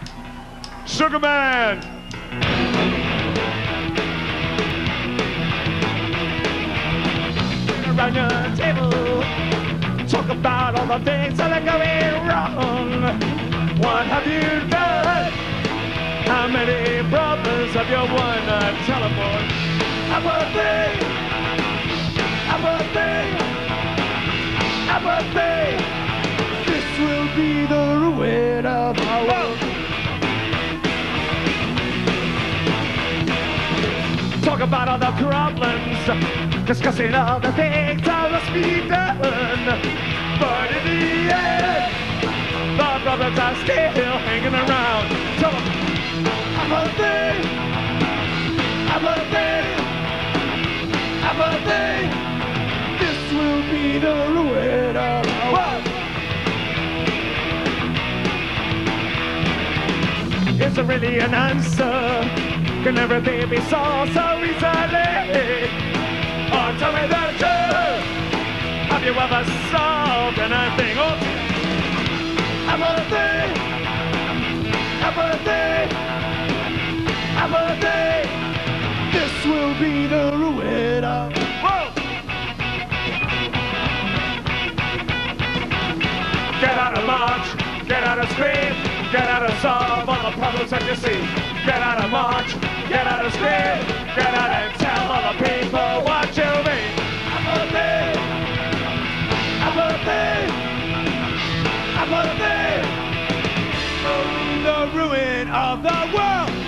Sugar Man. Around your table, talk about all the things that are going wrong. What have you done? How many brothers have you won? Telephone. Apathy. Apathy. Apathy. This will be the ruin of our world. Talk about all the problems, discussing all the things that must be done. But in the end, the brothers are still hanging around. Tell them, apathy, apathy, apathy. This will be the ruin of our world. Is there really an answer? Can everything be solved so easily? Or tell me the truth. Have you ever solved anything? Oh, apathy, apathy, apathy. This will be the ruin of. Whoa! Get out of march, get out of scream, get out of solve all the problems that you see. Get out of march, get out of scream, get out and tell all the people what you mean. Apathy, apathy, apathy. The ruin of the world.